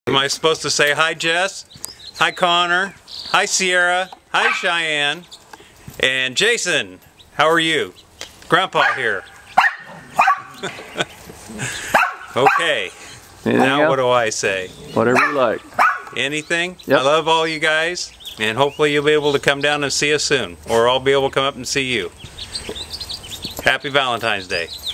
Am I supposed to say hi, Jess? Hi, Connor. Hi, Sierra. Hi, Cheyenne. And Jason, how are you? Grandpa here. Okay. Now what do I say? Whatever you like. Anything? Yep. I love all you guys, and hopefully you'll be able to come down and see us soon, or I'll be able to come up and see you. Happy Valentine's Day.